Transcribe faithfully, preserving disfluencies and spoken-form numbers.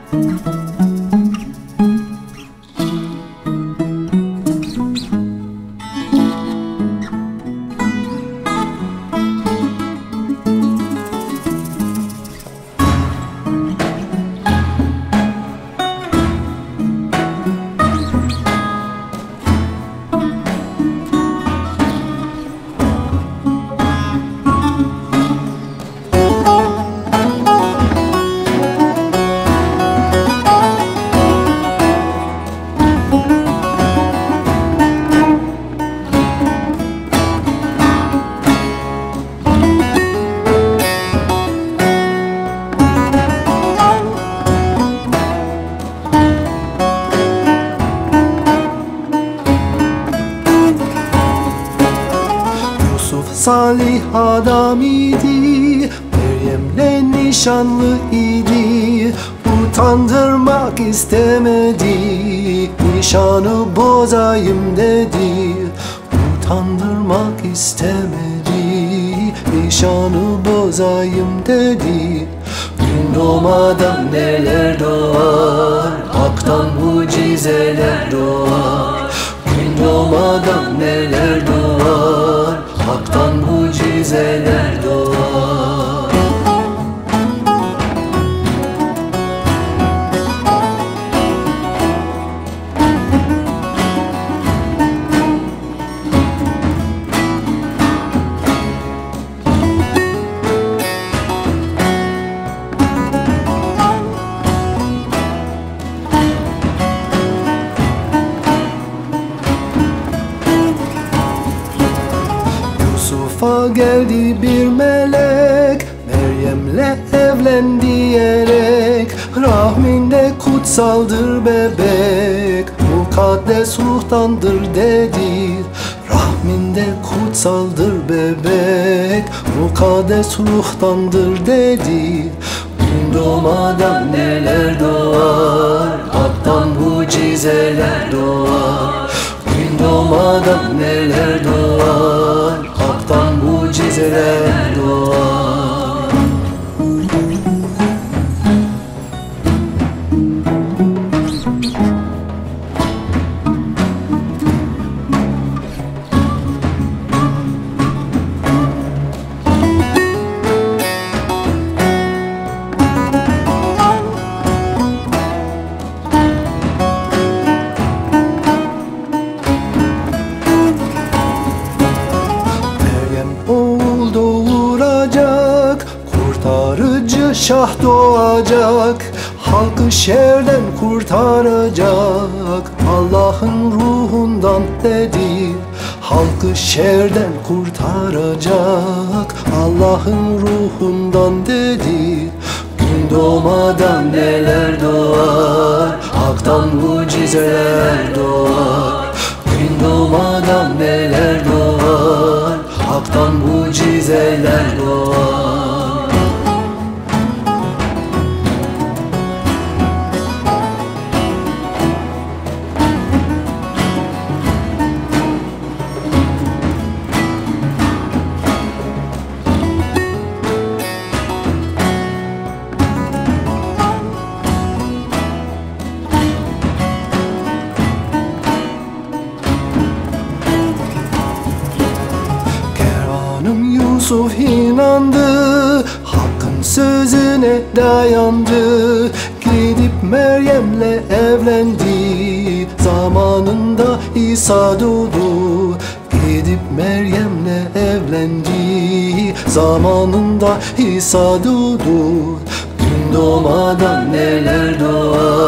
Salih adam idi, Meryem'le nişanlı idi. Utandırmak istemedi, nişanı bozayım dedi. Utandırmak istemedi, nişanı bozayım dedi. Gün doğmadan neler doğar, haktan mucizeler doğar. Gün doğmadan neler doğar, haktan mucizeler doğar. Yusuf'a geldi bir melek, Meryem'le evlen diyerek. Rahminde kutsaldır bebek, mukaddes ruhtandır dedi. Rahminde kutsaldır bebek, mukaddes ruhtandır dedi. Gün doğmadan neler doğar, haktan mucizeler doğar. Gün doğmadan neler doğar, haktan mucizeler doğar. Oğul doğuracak, kurtarıcı şah doğacak. Halkı şerden kurtaracak, Allah'ın ruhundan dedi. Halkı şerden kurtaracak, Allah'ın ruhundan dedi. Gün doğmadan neler doğar, haktan mucizeler doğar. Gün doğmadan neler doğar, haktan mucizeler doğar. Yusuf inandı, Hakk'ın sözüne dayandı. Gidip Meryem'le evlendi, zamanında İsa doğdu. Gidip Meryem'le evlendi, zamanında İsa doğdu. Gün doğmadan neler doğar,